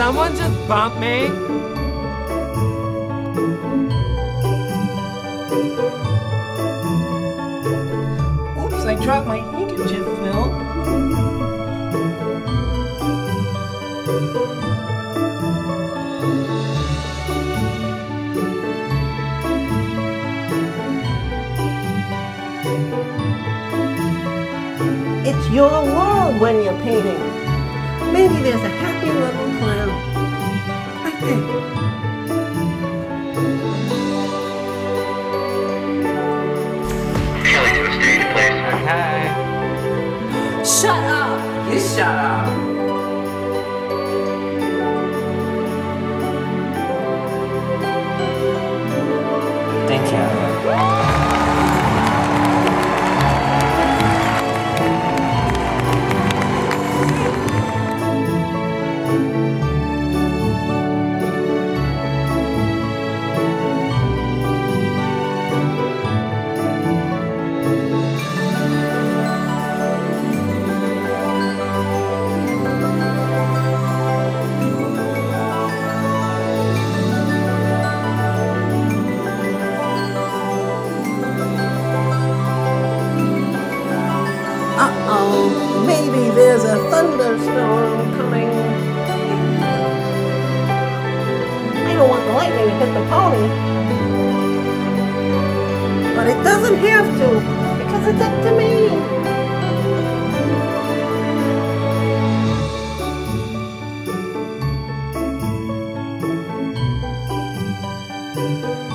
someone just bump me? Oops, I dropped my handkerchief, Phil. It's your world when you're painting. Maybe there's a happy little clown right there. Okay. Shut up! You shut up. Thank you. Uh-oh, maybe there's a thunderstorm coming. I don't want the lightning to hit the pony. But it doesn't have to, because it's up to me.